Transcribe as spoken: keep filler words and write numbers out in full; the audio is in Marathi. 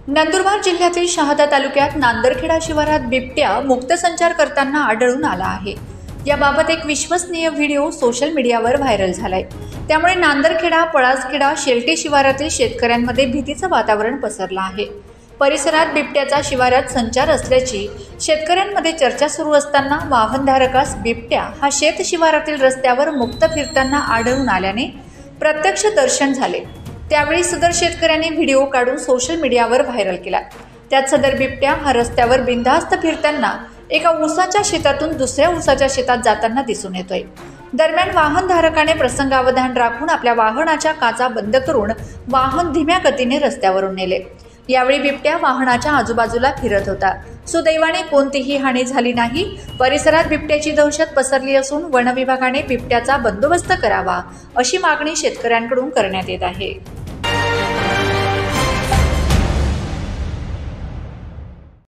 नंदुरबार जिल्ह्यातील शहादा तालुक्यात नांदरखेडा शिवारात बिबट्या मुक्त संचार करताना आढळून आला आहे। याबाबत एक विश्वसनीय व्हिडिओ सोशल मीडियावर व्हायरल झालाय। त्यामुळे नांदरखेडा, पळासखेडा, शेलटी शिवारातील शेतकऱ्यांमध्ये भीतीचं वातावरण पसरलं आहे। परिसरात बिबट्याचा शिवारात संचार असल्याची शेतकऱ्यांमध्ये चर्चा सुरू असताना वाहनधारकास बिबट्या हा शेत शिवारातील रस्त्यावर मुक्त फिरताना आढळून आल्याने प्रत्यक्ष दर्शन झाले। त्यावेळी सदर शेतकऱ्यांनी व्हिडिओ काढून सोशल मीडियावर व्हायरल केला। त्यात सदर बिबट्या हा रस्त्यावर बिनधास्त फिरताना एका ऊसाच्या शेतातून दुसऱ्या ऊसाच्या शेतात जाताना दिसून येतोय। दरम्यान वाहनधारकाने प्रसंगावधान राखून आपल्या वाहनाच्या काचा बंद करून वाहन धीम्या गतीने रस्त्यावरून नेले। यावेळी बिबट्या वाहनाच्या आजूबाजूला फिरत होता। सुदैवाने कोणतीही हानी झाली नाही। परिसरात बिबट्याची दहशत पसरली असून वन विभागाने बिबट्याचा बंदोबस्त करावा अशी मागणी शेतकऱ्यांकडून करण्यात येत आहे।